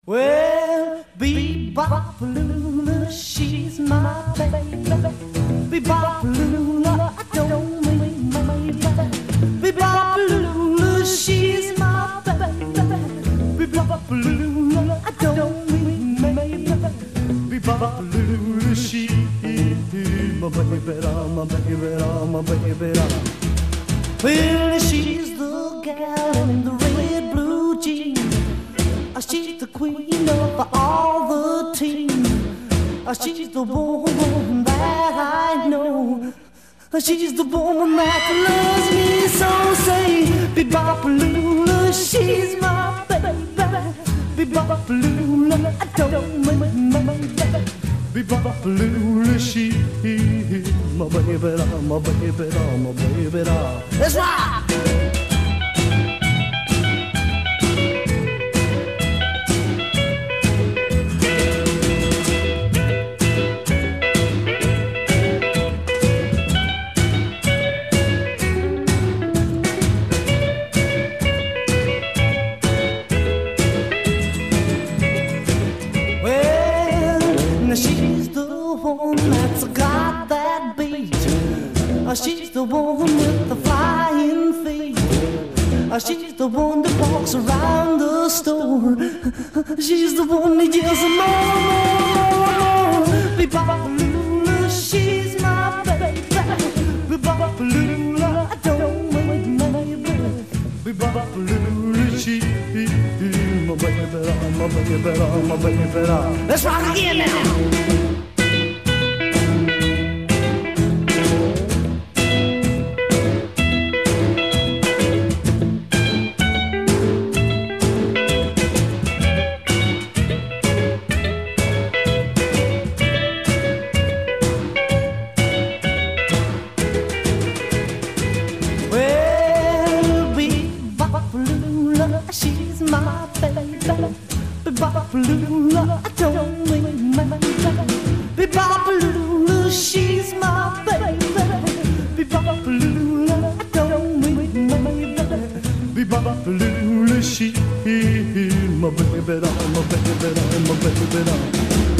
Well, Bebop-a-lula, she's my baby. Bebop-a-lula, I don't mean my baby. Bebop-a-lula, she's my baby. Bebop-a-lula, I don't mean my baby. Bebop-a-lula, she's my baby, my baby, my baby. Well, she's the gal in the red blue jeans. She's the queen of all the team. She's the woman that I know. She's the woman that loves me so. Say, Bebop-a-lula, she's my baby. Bebop-a-lula, I don't mean my baby. Bebop-a-lula, she's my baby, my baby, my baby. Let's rock! She's the woman with the flying feet. She's the one that walks around the store. She's the one that yells more. Bebop-a-lula, she's my baby. Bebop-a-lula, I don't mean my baby. Bebop-a-lula, she's my baby, my baby, my baby. Let's rock again now. She's my baby. Bebop-a-lula, I don't mean my baby. Bebop-a-lula, she's my baby. Bebop-a-lula, I don't mean my baby. Bebop-a-lula, she's my baby, my baby, my baby.